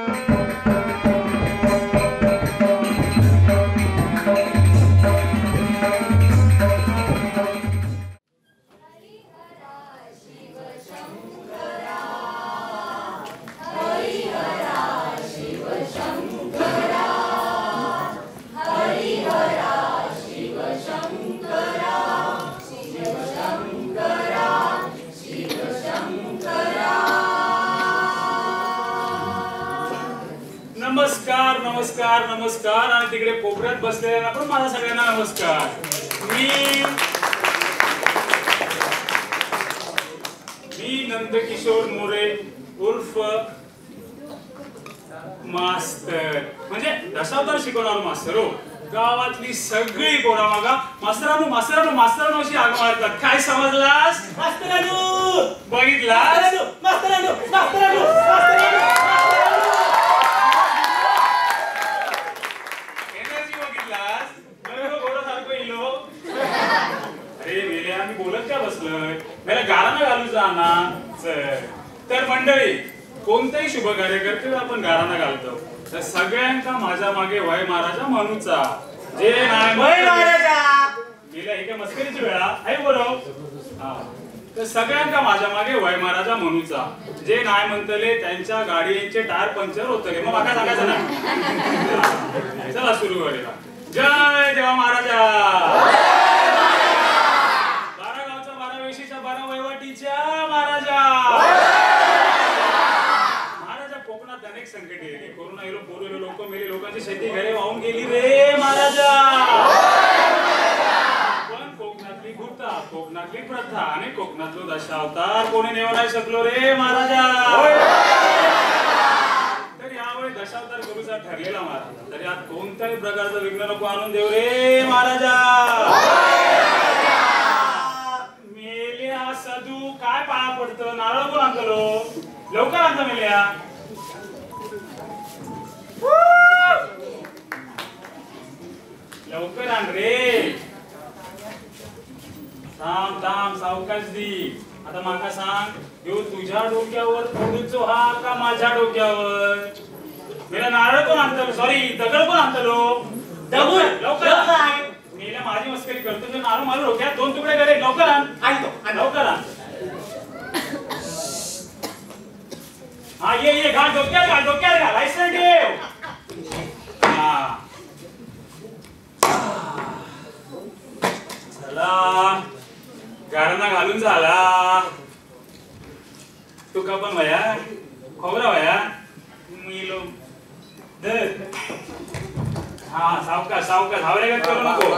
नमस्कार नमस्कार नमस्कार. आणि तिकडे कोपऱ्यात बसलेल्यांना पण माझा सगळ्यांना नमस्कार. मी नंदकिशोर मोरे उर्फ मास्तर, म्हणजे दशावतार शिकवणार मास्तर हो. गावातली सगळी पोरा मागा मास्तरानू मास्तरानू मास्तरानू अशी हाक मारतात. काय समजलास? मास्तरानू बघितलास? मास्तरानू मास्तरानू मास्तरानू एनर्जी बघितलास? बरोबर घोडासारखं इलो. अरे मेल्या मी बोलत का बसलोय? मला गाराणं घालू जाणार. तर मंडळी, कोणतेही शुभ कार्य करते आपण गाराणं घालतो. तर सगळ्यांका माझ्या मागे वय महाराजा म्हणूचा. जे नाही वय महाराजा गेल्या एका मस्करीची वेळा आहे बोलो. तर सगळ्यांका माझ्या मागे वय महाराजा म्हणूचा. जे नाही म्हणतले त्यांच्या गाडीचे टायर पंक्चर होतले. मग माका सांगायचं नाही. चला सुरू करूया. जय देवा महाराजा. 12 गावच्या 12 वेशीच्या 12 वैवाटीच्या महाराजा. अनेक संकट येली. कोरोना येलो, पूर येलो, लोक मेली, लोकांची शेती घरे वाहून गेली रे महाराजा. पण कोकणातली गुप्ता, कोकणातली प्रथा आणि कोकणातलो दशावतार कोणी नेऊ नाही शकलो रे महाराजा. तर यावेळी दशावतार करूचा ठरलेला महाराजा. तरी आज कोणत्याही प्रकारचं विघ्न नको आणून देऊ रे महाराजा. मेल्या सदू काय पाया पडतं? नारळ कोण आणतलो? लवकर आणतो मेल्या. लवकर आण रे. थांब थांब सावकाश दी. आता माका सांग, ह्यो तुझ्या डोक्यावर फोडूचो हा का माझ्या डोक्यावर? मेला नारळ कोण आणतलो? सॉरी, दगड कोण आणतलो? दगड लवकर. मेला माझी मस्करी करतो. जो नारळ माझ्या डोक्यात 2 तुकडे करे. लवकर आण. आणतो लवकर आण. हा ये घाल डोक्यात घाल. डोक्यात घाल. लायसन ठेव. चला गाराणा घालून झाला. तुका पण वया खोबरा वया मिलो धर. हा सावकाश सावकाश हावरे करू नको.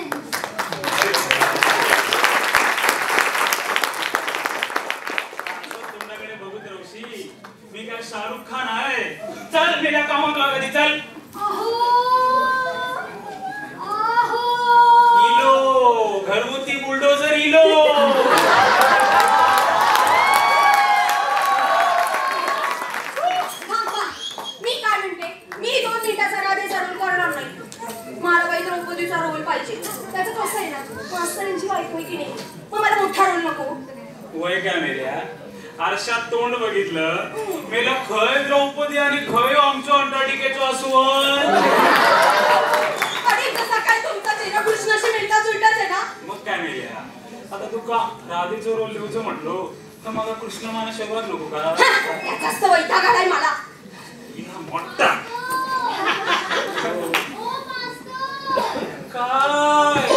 तुमच्याकडे बघू रवशी, मी काय शाहरुख खान आहे? चल मेल्या कामात लागायची. चल. इलो घरगुती बुलडोझर इलो. मी काय म्हणते, मी 2 मिनिटाचा राधे सरून करणार नाही. मला बाई द्रौपदीचा रोल पाहिजे. त्याचं कसं आहे ना, मास्तरांची बायको आहे की नाही, मग मला मोठा रोल नको. वय काय मेल्या? आरशात तोंड बघितलं मेला खय द्रौपदी आणि खय आमचो अंटाटिकेचो असवल. अरे कसा काय तुमचा चेहरा कृष्णाशी मिळता जुळताच आहे ना. मग काय मेल्या? आता तुका राधेचो रोल लिहूचो म्हटलो तर मला कृष्ण माना शब्दात नको का? जास्त वैताग आलाय मला. मोठा काय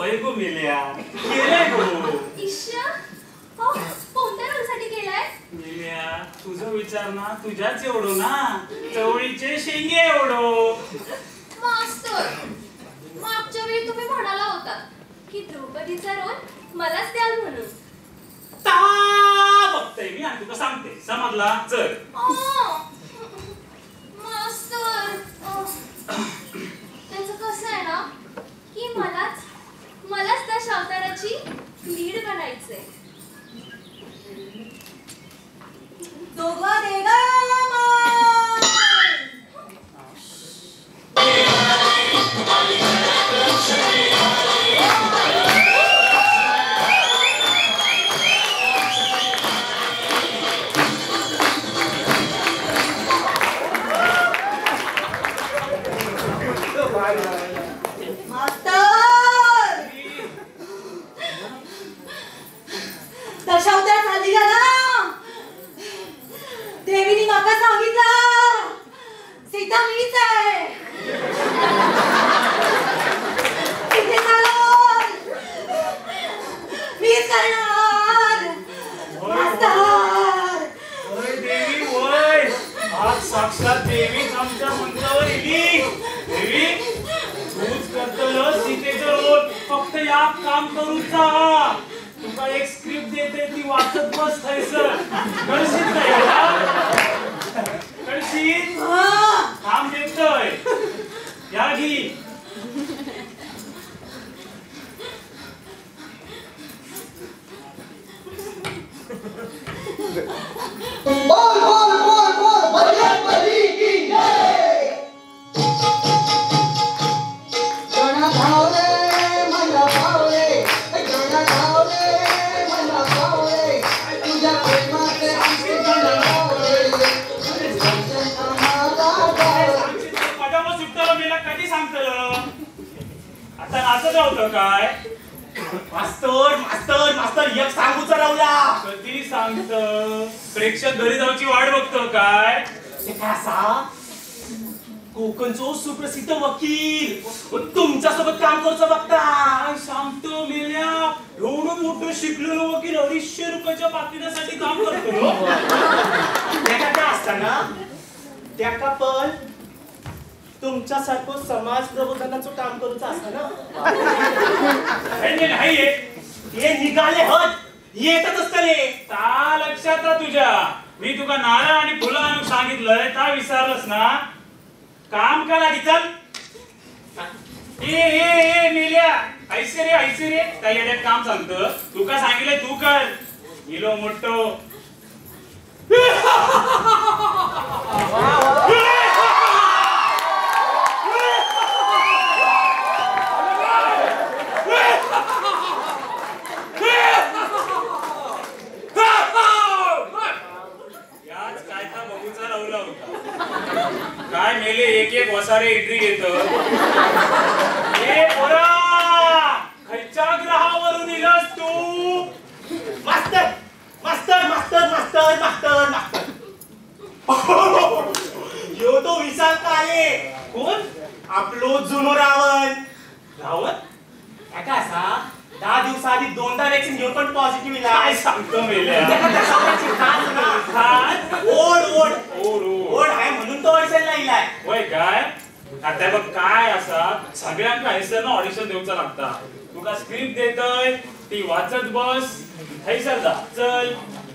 होय गो मेल्या केलंय गो ईश्या हो कोणत्या रोलसाठी केलाय मेल्या तुझं विचार ना तुझ्याच एवढो ना चवळीचे शेंगे एवढो मास्तर मागच्या वेळी तुम्ही म्हणाला होता की द्रौपदीचा रोल मलाच द्याल म्हणून ता बघतोय मी आणि तुला सांगते समजला चल मास्तर त्याचं कसं आहे ना की मलाच त्या शावताराची लीड बनायचंय दोघं देगा दशावतार झाली ना देवीनी माका सांगितलं सीता मीच आहे इथे चालव मीच करणार मास्तर होय देवी होय आज साक्षात देवीच आमच्या मंत्रावर येली देवी तूच करतलं सीतेचं रोल फक्त या काम करूचा तुका एक स्क्रिप्ट देते ती वाचत बस थैसर कळशीत नाही कळशीत काम देतोय या घी बोल बोल बोल बोल बजरंगबली की जय जना धावले मला भावले जना धावले मला भावले तुझ्या प्रेमाचे आमचे जना धावले माझ्या मग सुटलं मेला कधी सांगतलं आता नाचत होतं काय मास्तर मास्तर मास्तर एक सांगूच रावला कधी सांगत प्रेक्षक घरी जाऊची वाट बघतो काय ते काय असा कोकणचो सुप्रसिद्ध वकील तुमच्या सोबत काम करतो बघता काय सांगतो मेल्या एवढं मोठं शिकलेलो वकील 250 रुपयाच्या पाकिटासाठी काम करतो त्याका काय असताना त्याका पण तुमच्यासारखं समाज प्रबोधनाचं काम करूच असतं ना हे निघाले हत येतच असतले ता लक्षात आहे तुझ्या मी तुका नारळ आणि फुलं आणून सांगितलंय ता विसरलंस ना काम करा की चल ए मेल्या ऐसे रे काय येड्यात काम सांगतं तुका सांगितलंय तू कर इलो मोठो काय मेले एक एक वसारे एंट्री घेत खयच्या ग्रहावरून इलास तू मास्तर मास्तर मास्तर मास्तर मास्तर मास्तर यो तो विशाल काळे कोण आपलो जुनो रावण रावण काय असा 10 दिवसाआधी 2दा वॅक्सिन घेऊन पण पॉझिटिव्ह इला काय सांगतो मेल्या ओढ आहे म्हणून तो ऑडिशनला इलाय होय काय आता बघ काय असा सगळ्यांना हैसरनं ऑडिशन देऊचा लागता तुका स्क्रिप्ट देतय ती वाचत बस हैसर जा चल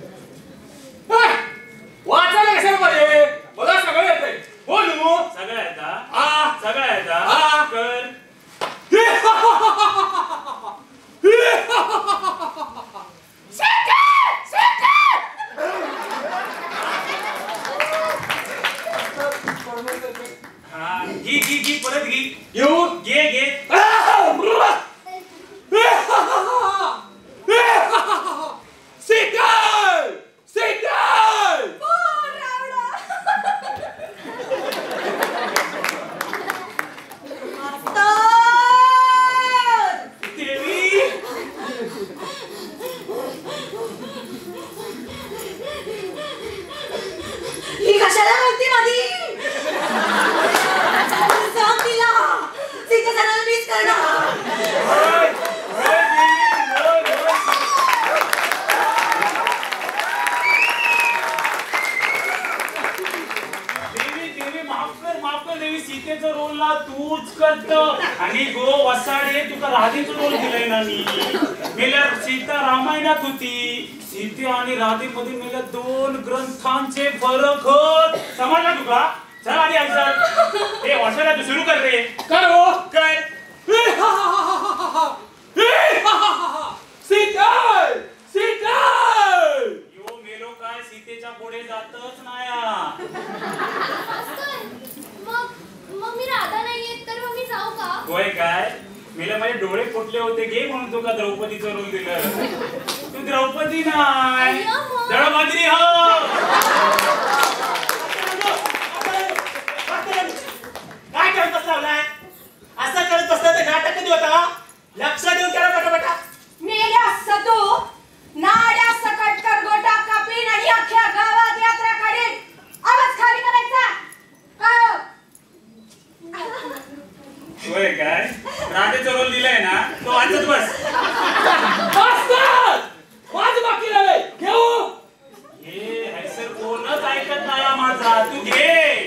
वाचायला कशाला पाहिजे मला सगळं येतंय बोलू सगळं येता सगळं येता कर घी परत घी येऊ घे सीताल सीताल देवी ही कशाला म्हणते माझी सांग तिला माफ कर देवी सीतेचा रोल ना तूच करत आणि गो वसाडे तुका राधेचा रोल दिलाय ना मी मेल्या सीता रामायणात होती सीते आणि राधे मध्ये मेल्या 2 ग्रंथांचे फरक होत समजला तुका चल आधी ऐक हे वसाडा तू सुरू कर रे कर हो कर सीता सीता यो मेलो काय सीतेच्या पुढे जातच नाही मग मी राधा नाहीये तर मग मी जाऊ का होय काय मेला माझे डोळे फुटले होते घे म्हणून तुका द्रौपदीचं रोल दिलं तू द्रौपदी नाही अय्यो, मग. दळभद्री हो काय करत बसलाय असं करत बसला तर नाटक कधी होता लक्ष देऊन करा पटापटा मेल्या सतो नाड्या सकट कर गोटा कापीन आणि अख्ख्या गावात यात्रा काढीन आवाज खाली करायचा काय होय काय राधेचा रोल दिलाय ना तो वाचत बस मास्तर माझं बाकी राहिले घेऊ हे हैसर कोणच ऐकत नाही माझा तू घे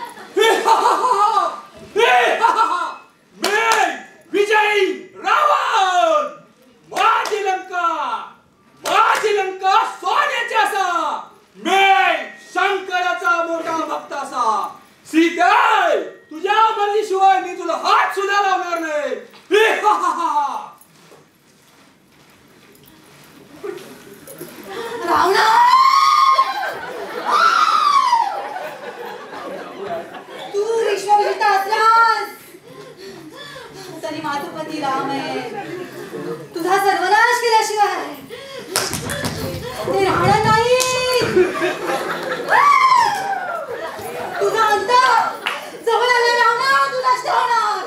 मैं विजयी रावण माझी लंका सोन्याची असा मैं शंकराचा मोठा भक्त असा सीता तुझ्या मर्जीशिवाय मी तुला हात सुद्धा लावणार नाही रावणा तू विश्वविजेता असलास तरी माझा पती राम आहे तुझा सर्वनाश केल्याशिवाय ते राहणार नाही तुझा अंत जवळ आला रावणा तू नष्ट होणार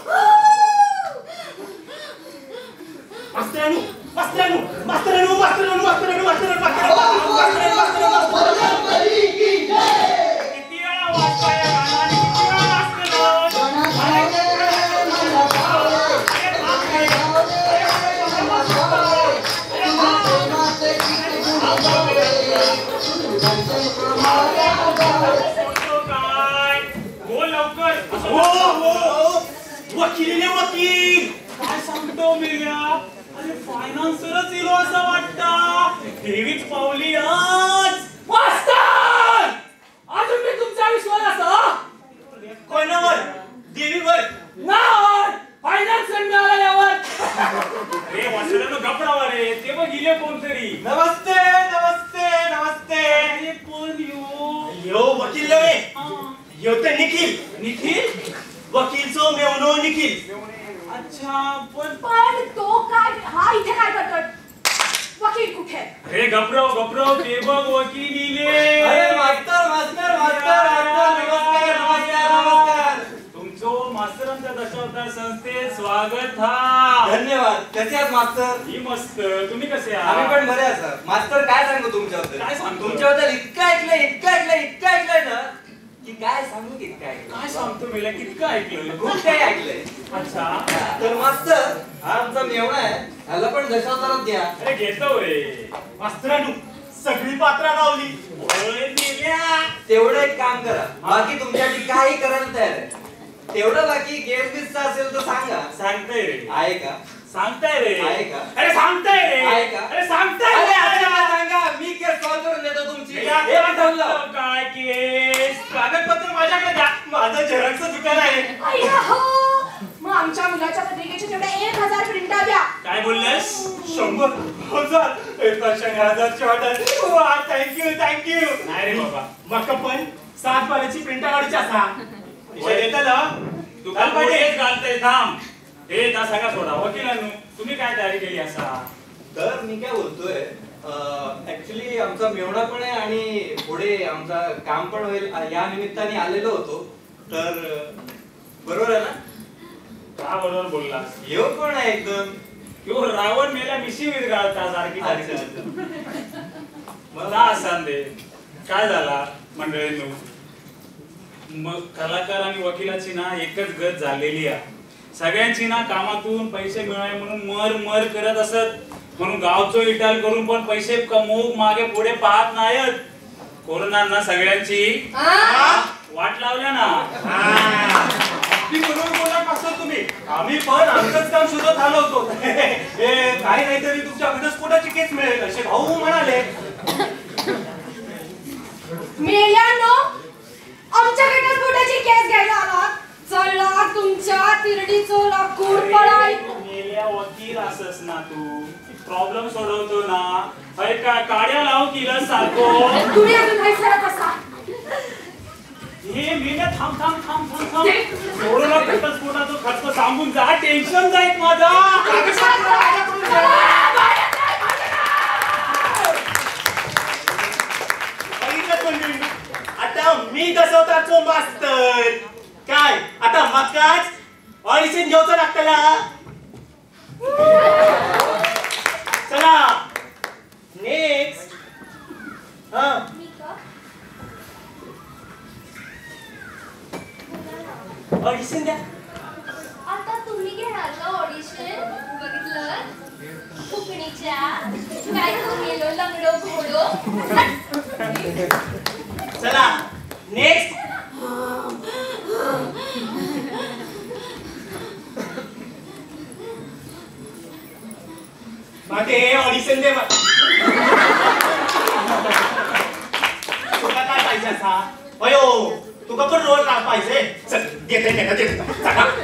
मास्तरानू मास्तरानू मास्तरानू मास्तरानू मास्तरानू मास्तरानू किती वेळा वाचता या गाण्याने किती वेळा वाचलेलं काय बोल लवकर वकील वकील काय सांगतो मेल्या अरे फायनान्सरच इलो असं वाटतं देवीच पावली आज मास्तर अजून मी तुमचा विश्वास कोणावर देवीवर नाही फायनान्सर मिळाल्यावर अरे वाचलं गपडावा रे ते बघ गेले कोणतरी नमस्ते नमस्ते नमस्ते अरे पण यो वकील नव्हे हा. यो ते निखिल निखिल वकीलचो मेवनो निखिल अच्छा पण तो काय हा इथे काय करतोय वकील कुठे अरे गपराव ते बघ वकील इले अरे मास्तर मास्तर मास्तर नमस्कार नमस्कार नमस्कार तुमचो मास्तरांच्या दशावतार संस्थेत स्वागत हा धन्यवाद कसे आहात मास्तर ही मस्त तुम्ही कसे आम्ही पण बरे आहात सर मास्तर काय सांगू तुमच्याबद्दल काय सांगतो? तुमच्याबद्दल इतकं ऐकलंय ना की काय सांगू इतकं ऐकलं काय सांगतो मेला कितकं ऐकलं खूप काही ऐकलंय अच्छा तर मास्तर हा आमचा मेवणा आहे ह्याला पण दशावतारात घ्या अरे घेतो रे मास्तरानू सगळी पात्रा गावली ओय मेल्या तेवढं एक काम करा बाकी तुमच्यासाठी काही करायला तयार आहे तेवढं बाकी गेम बिसचं असेल तर सांगा सांगताय रे आहे का सांगताय रे आहे का? अरे सांगताय रे आहे का? अरे सांगताय अरे रे. आम्हाला सांगा मी केस सॉल्व्ह करून देतो तुमची या, हे पण थांबलं. काय केस कागदपत्र माझ्याकडे द्या माझं झेरॉक्सचं दुकान आहे अय्या हो मग आमच्या मुलाच्या पत्रिकेच्या जेवढ्या 1000 प्रिंटा द्या काय बोललेस 100,000 1,000ची ऑर्डर वा थँक्यू नाही रे बाबा मग पण 7 पाण्याची प्रिंटा काढूची असा तू काल घालतय थांब हे त्या सगळा सोडा वकिलांनो तुम्ही काय तयारी केली असा तर मी काय बोलतोय ऍक्च्युली आमचा मेवणा पण आहे आणि पुढे आमचा काम पण होईल या निमित्ताने आलेलो होतो तर बरोबर आहे ना का बरोबर बोललास येऊ पण आहे एकदम किंवा रावण मेला मिशी विरघळता सारखी मला असाल दे काय झाला मंडळींनो मग कलाकार आणि वकिलाची ना एकच गत झालेली आहे सगळ्यांची ना कामातून पैसे मिळावे म्हणून मर करत असत म्हणून गावचो इटाल करून पण पैसे कमवूक मागे पुढे पाहत नाहीत कोरोना ना सगळ्यांची वाट लावल्या ना आम्ही पण आमचंच काम शोधत आलो होतो काही नाहीतरी तुमच्या घटस्फोटाची केस मिळेल असे भाऊ म्हणाले. मेल्यांनो, आमच्या घटस्फोटाची केस घ्यायला आलात. चला तुमच्या तिरडीचं लाकूड पळाय. मेल्या वकील असस ना तू, प्रॉब्लेम सोडवतो ना. अरे काय काड्या लाव किलं सारखो. तुम्ही अजून काही करत असा. हे मेल्या थांब थांब थांब थांब थांब. सोडून घटस्फोटाचा खर्च सांगून जा. टेन्शन जाईल माझा. आता मी दसवताचो मास्तर काय आता मकाच ऑडिशन घेऊचं लागतला. चला नेक्स्ट. हा मी का? ऑडिशन द्या. आता तुम्ही घेणार का ऑडिशन? बघितलं फुकणीच्या काय गेलो लंगडो घोडो. चला नेक्स्ट. माते ऑडिशन दे. तुला काय पाहिजे असा? अयो तुका पण रोल पाहिजे. चल देते चला.